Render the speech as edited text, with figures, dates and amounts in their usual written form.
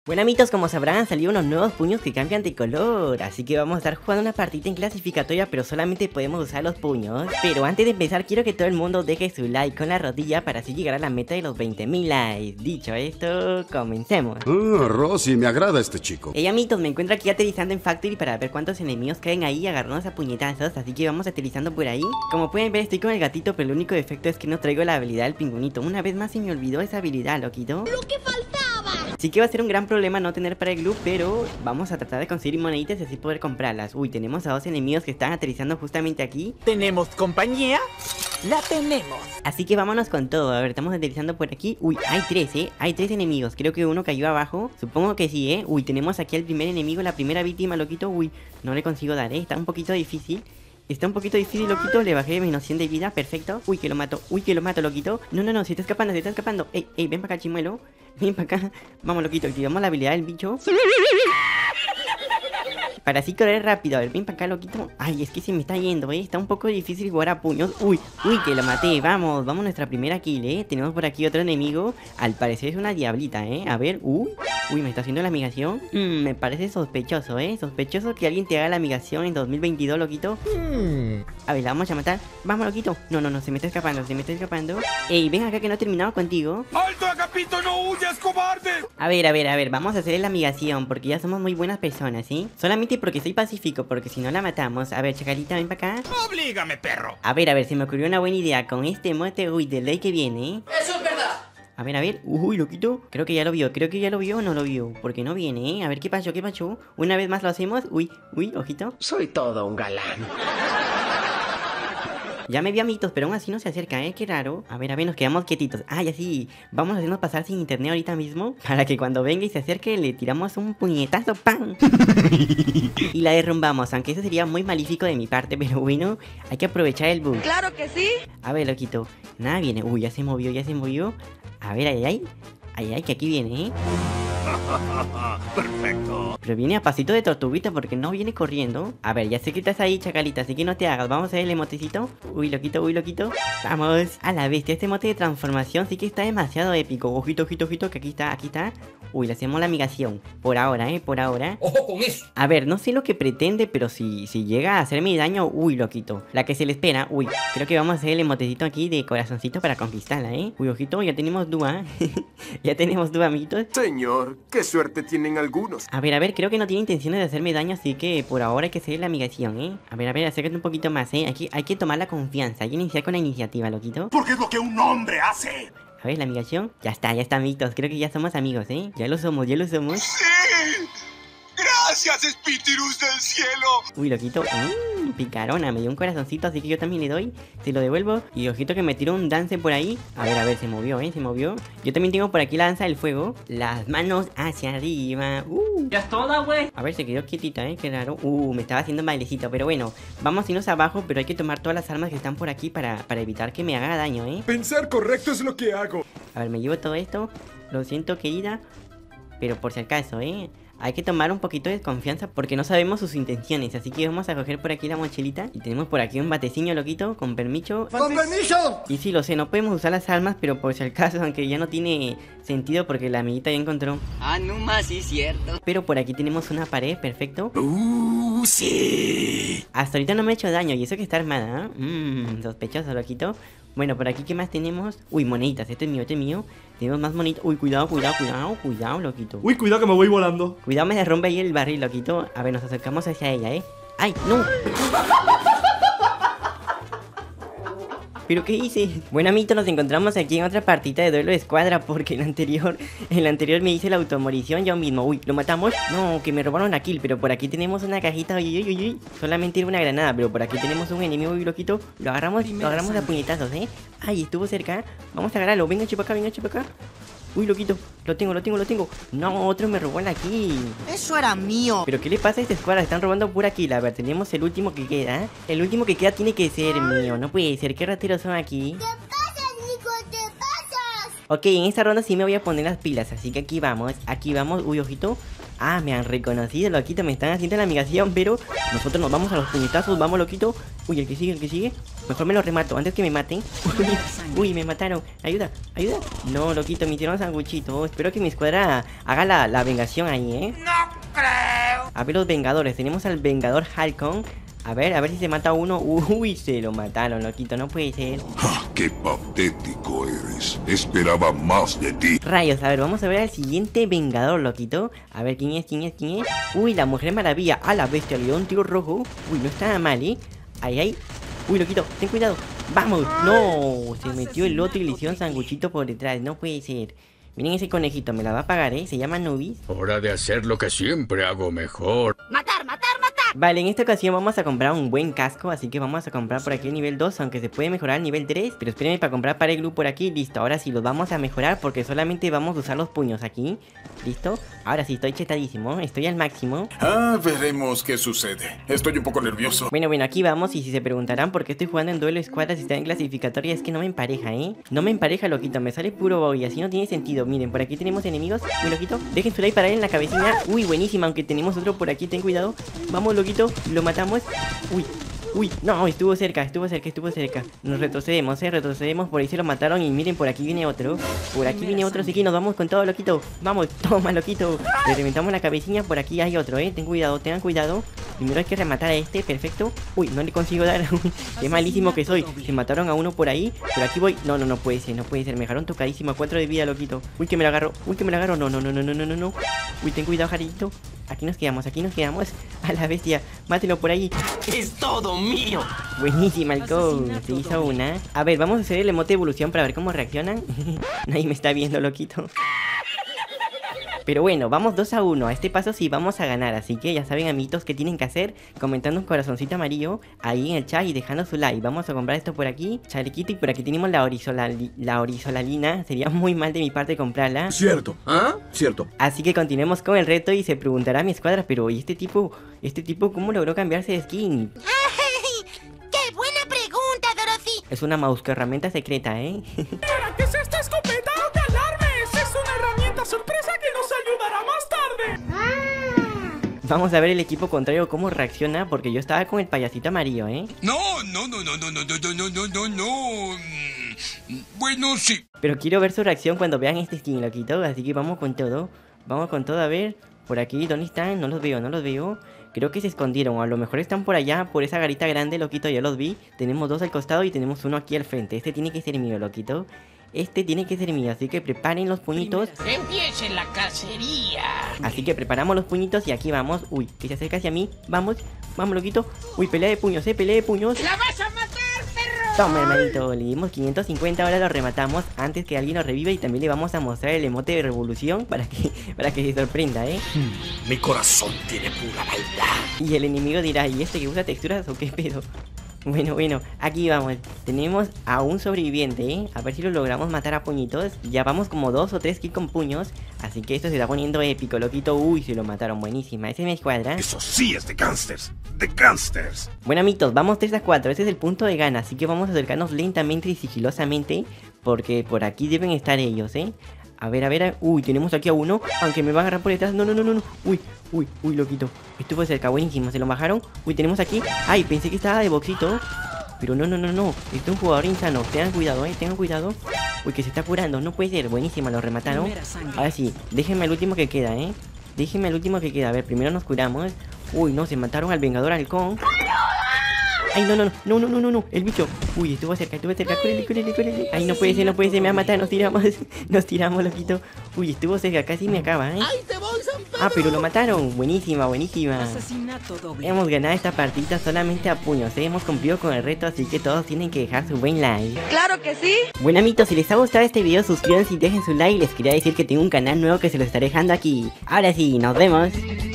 Bueno amigos, como sabrán han salido unos nuevos puños que cambian de color, así que vamos a estar jugando una partida en clasificatoria, pero solamente podemos usar los puños. Pero antes de empezar quiero que todo el mundo deje su like con la rodilla para así llegar a la meta de los 20.000 likes. Dicho esto, comencemos. Rosy, me agrada este chico. Hey amigos, me encuentro aquí aterrizando en Factory para ver cuántos enemigos caen ahí y agarrarnos a puñetazos, así que vamos aterrizando por ahí. Como pueden ver estoy con el gatito, pero el único defecto es que no traigo la habilidad del pingüinito. Una vez más se me olvidó esa habilidad, loquito. ¡Lo que faltaba! Sí que va a ser un gran problema no tener para el glue, pero vamos a tratar de conseguir moneditas y así poder comprarlas. Uy, tenemos a dos enemigos que están aterrizando justamente aquí. ¿Tenemos compañía? La tenemos. Así que vámonos con todo. A ver, estamos aterrizando por aquí. Uy, hay tres, hay tres enemigos. Creo que uno cayó abajo. Supongo que sí, Uy, tenemos aquí al primer enemigo, la primera víctima, loquito. Uy, no le consigo dar, Está un poquito difícil. Está un poquito difícil, loquito. Le bajé menos 100 de vida, perfecto. Uy, que lo mato, loquito. No, se está escapando, Ey, ven para acá, chimuelo. Ven para acá. Vamos, loquito, activamos la habilidad del bicho para así correr rápido. A ver, ven para acá, loquito. Ay, es que se me está yendo, Está un poco difícil jugar a puños. Uy, que lo maté. Vamos a nuestra primera kill, Tenemos por aquí otro enemigo. Al parecer es una diablita, A ver, uy, me está haciendo la amigación. Me parece sospechoso, Sospechoso que alguien te haga la amigación en 2022, loquito. A ver, la vamos a matar. Vamos, loquito. No, se me está escapando. Ey, ven acá que no he terminado contigo. ¡Alto, Agapito, no huyas, cobarde! A ver, vamos a hacerle la amigación porque ya somos muy buenas personas, Solamente porque soy pacífico, porque si no la matamos. A ver, chacalita, ven para acá. ¡Oblígame, perro! A ver, se me ocurrió una buena idea con este mote, de ley que viene. ¡Eso es verdad! A ver, uy, loquito. Creo que ya lo vio o no lo vio. Porque no viene, A ver, ¿qué pasó? Una vez más lo hacemos. Uy, ojito. Soy todo un galán. Ya me vio, amiguitos, pero aún así no se acerca, Qué raro. A ver, nos quedamos quietitos. Ya sí. Vamos a hacernos pasar sin internet ahorita mismo, para que cuando venga y se acerque le tiramos un puñetazo, ¡pam! Y la derrumbamos, aunque eso sería muy malífico de mi parte, pero bueno, hay que aprovechar el bug. ¡Claro que sí! A ver, loquito. Nada viene. Uy, ya se movió. A ver, ay, que aquí viene, Perfecto. Pero viene a pasito de tortuguita porque no viene corriendo. A ver, ya sé que estás ahí, chacalita, así que no te hagas. Vamos a ver el emotecito. Uy, loquito. Vamos. A la bestia, este emote de transformación sí que está demasiado épico. Ojito, que aquí está. Uy, le hacemos la amigación. Por ahora, ¡Ojo con eso! A ver, no sé lo que pretende, pero si llega a hacerme daño, uy, loquito. La que se le espera, creo que vamos a hacer el emotecito aquí de corazoncito para conquistarla, Uy, ojito, ya tenemos dúa. Ya tenemos dúa, amiguitos. Señor, qué suerte tienen algunos. A ver, creo que no tiene intenciones de hacerme daño, así que por ahora hay que hacer la amigación, A ver, acércate un poquito más, Hay que tomar la confianza, hay que iniciar con la iniciativa, loquito. Porque es lo que un hombre hace. A ver, la amigación. Ya está, amiguitos. Creo que ya somos amigos, Ya lo somos. ¡Sí! ¡Gracias, espíritus del cielo! Uy, loquito. Picarona. Me dio un corazoncito, así que yo también le doy. Se lo devuelvo. Y ojito que me tiró un dance por ahí. A ver, se movió, Se movió. Yo también tengo por aquí la danza del fuego. Las manos hacia arriba. ¡Ya es toda, güey! A ver, se quedó quietita, Qué raro. Me estaba haciendo un bailecito. Pero bueno, vamos a irnos abajo. Pero hay que tomar todas las armas que están por aquí para evitar que me haga daño, Pensar correcto es lo que hago. A ver, me llevo todo esto. Lo siento, querida. Pero por si acaso, hay que tomar un poquito de confianza porque no sabemos sus intenciones. Así que vamos a coger por aquí la mochilita. Y tenemos por aquí un bateciño, loquito, con permiso. ¡Con permiso! Y sí, lo sé, no podemos usar las armas, pero por si acaso, aunque ya no tiene sentido porque la amiguita ya encontró. No más, sí, cierto. Pero por aquí tenemos una pared, perfecto. ¡Sí! Hasta ahorita no me ha hecho daño y eso que está armada, sospechoso, loquito. Bueno, por aquí, ¿qué más tenemos? Uy, moneditas, este es mío. Tenemos más monitas. Uy, cuidado, loquito. Uy, cuidado que me voy volando. Cuidado, me derrumbe ahí el barril, loquito. A ver, nos acercamos hacia ella, ¡Ay, no! ¿Pero qué hice? Bueno, amiguitos, nos encontramos aquí en otra partita de duelo de escuadra porque en la anterior me hice la automorición yo mismo. Uy, ¿lo matamos? No, que me robaron la kill, pero por aquí tenemos una cajita. Uy. Solamente era una granada, pero por aquí tenemos un enemigo muy loquito. Lo agarramos a puñetazos, Ay, estuvo cerca. Vamos a agarrarlo. Venga, chipa acá. Uy, loquito, lo tengo. No, otro me robó la kill. Eso era mío. ¿Pero qué le pasa a esta escuadra? Están robando pura kill. A ver, tenemos el último que queda. El último que queda tiene que ser mío. No puede ser, qué rateros son aquí. ¿Qué pasas, Nico? ¿Qué pasas? Ok, en esta ronda sí me voy a poner las pilas. Así que aquí vamos. Uy, ojito. Ah, me han reconocido, loquito, me están haciendo la migración, pero nosotros nos vamos a los puñetazos, vamos, loquito. Uy, el que sigue. Mejor me lo remato antes que me maten. Uy, me mataron. Ayuda. No, loquito, me hicieron sanguchito. Espero que mi escuadra haga la vengación ahí, ¿eh? No creo. A ver los vengadores, tenemos al vengador Halcón. A ver si se mata uno. Uy, se lo mataron, loquito, no puede ser. ¡Qué patético eres! Esperaba más de ti. Rayos, a ver, vamos a ver al siguiente vengador, loquito. A ver, ¿quién es? Uy, la Mujer Maravilla. A la bestia, le dio un tiro rojo. Uy, no está mal, ¿eh? Ahí. Uy, loquito, ten cuidado. ¡Vamos! ¡No! Se metió el otro y le hicieron sanguchito por detrás. No puede ser. Miren ese conejito, me la va a pagar, ¿eh? Se llama Nubis. Hora de hacer lo que siempre hago mejor. Matar. Vale, en esta ocasión vamos a comprar un buen casco, así que vamos a comprar por aquí el nivel 2, aunque se puede mejorar al nivel 3. Pero espérenme para comprar para el glue por aquí, listo. Ahora sí, los vamos a mejorar porque solamente vamos a usar los puños aquí. ¿Listo? Ahora sí, estoy chetadísimo, estoy al máximo. Veremos qué sucede. Estoy un poco nervioso. Bueno, aquí vamos, y si se preguntarán por qué estoy jugando en duelo escuadras y está en clasificatoria, es que no me empareja, ¿eh? No me empareja, loquito, me sale puro bug y así no tiene sentido. Miren, por aquí tenemos enemigos. Uy, loquito, dejen su like para él en la cabecilla. Uy, buenísima, aunque tenemos otro por aquí, ten cuidado. Vamos, loquito, lo matamos. Uy, no, estuvo cerca. Nos retrocedemos, por ahí se lo mataron. Y miren, por aquí viene otro. Así que nos vamos con todo, loquito. Vamos, toma, loquito. Le reventamos la cabecilla, por aquí hay otro, tengan cuidado. Primero hay que rematar a este, perfecto. Uy, no le consigo dar. Qué malísimo que soy. Se mataron a uno por ahí, pero aquí voy. No puede ser. Me dejaron tocadísimo, a 4 de vida, loquito. Uy, que me la agarro. No. Uy, ten cuidado, Jarito. Aquí nos quedamos. A la bestia, mátelo por ahí. Es todo mío. Buenísima el code, se hizo una. A ver, vamos a hacer el emote de evolución para ver cómo reaccionan. Nadie me está viendo, loquito. Pero bueno, vamos 2-1, a este paso sí vamos a ganar. Así que ya saben, amiguitos, qué tienen que hacer. Comentando un corazoncito amarillo ahí en el chat y dejando su like. Vamos a comprar esto por aquí, chalequito. Y por aquí tenemos la horizolalina. Sería muy mal de mi parte comprarla. Cierto. Cierto. Así que continuemos con el reto y se preguntará mi escuadra, pero ¿y este tipo cómo logró cambiarse de skin? ¡Qué buena pregunta, Dorothy! Es una mouse herramienta secreta, ¿eh? ¿Qué es esta escopeta de alarmes? Es una herramienta sorpresa que nos ayudará más tarde. Vamos a ver el equipo contrario cómo reacciona, porque yo estaba con el payasito amarillo, ¿eh? No. Bueno, sí. Pero quiero ver su reacción cuando vean este skin, loquito. Así que vamos con todo, a ver. Por aquí, ¿dónde están? No los veo. Creo que se escondieron, o a lo mejor están por allá, por esa garita grande, loquito, ya los vi. Tenemos 2 al costado y tenemos uno aquí al frente. Este tiene que ser mío, loquito. Así que preparen los puñitos. ¡Empiece la cacería! Así que preparamos los puñitos y aquí vamos. Uy, que se acerca hacia mí. Vamos, loquito. Uy, pelea de puños, ¡La vas a matar, perro! Toma, hermanito, le dimos 550, ahora lo rematamos antes que alguien lo reviva. Y también le vamos a mostrar el emote de revolución para que se sorprenda, ¿eh? Mi corazón tiene pura maldad. Y el enemigo dirá, ¿y este que usa texturas o qué pedo? Bueno, aquí vamos. Tenemos a un sobreviviente, ¿eh? A ver si lo logramos matar a puñitos. Ya vamos como 2 o 3 kills con puños. Así que esto se está poniendo épico, loquito. Uy, se lo mataron, buenísima. Ese me escuadra. Eso sí es de gangsters. Bueno, amiguitos, vamos 3-4. Ese es el punto de gana. Así que vamos a acercarnos lentamente y sigilosamente, porque por aquí deben estar ellos, ¿eh? A ver. Uy, tenemos aquí a uno, aunque me va a agarrar por detrás. No. Uy, loquito. Estuvo cerca, buenísimo. Se lo bajaron. Uy, tenemos aquí. Ay, pensé que estaba de boxito. Pero no. Este es un jugador insano. Tengan cuidado, tengan cuidado. Uy, que se está curando. No puede ser. Buenísima, lo remataron. Ahora sí, déjenme el último que queda, A ver, primero nos curamos. Uy, no, se mataron al Vengador Halcón. Ay, no, el bicho. Uy, estuvo cerca, cúrele. Ay, no puede ser, me va a matar, nos tiramos, loquito. Uy, estuvo cerca, casi me acaba, ¿eh? ¡Ay, te voy, San Pedro! Ah, pero lo mataron, buenísima. Asesinato doble. Hemos ganado esta partida solamente a puños, hemos cumplido con el reto, así que todos tienen que dejar su buen like. ¡Claro que sí! Bueno, amiguitos, si les ha gustado este video, suscríbanse y dejen su like. Les quería decir que tengo un canal nuevo que se lo estaré dejando aquí. Ahora sí, nos vemos.